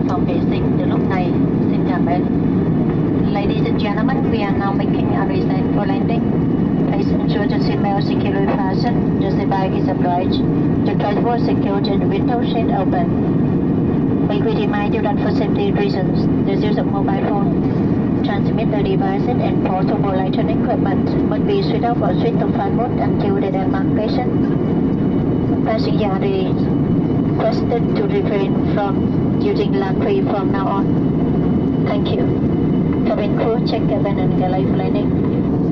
phòng vệ sinh từ lúc này. Xin cảm ơn. Ladies and gentlemen, we are now making a reset for landing. Please ensure the seatbelt securely fastened. The seat bag is obliged. The dashboard secured and the window shade open. May we remind you that for safety reasons, the use of mobile phone, transmitter devices and portable electronic equipment must be switched off or switched to flight mode until the demarcation. Passengers are requested to refrain from using latch from now on. Thank you. Cabin crew, check cabin and galley for landing.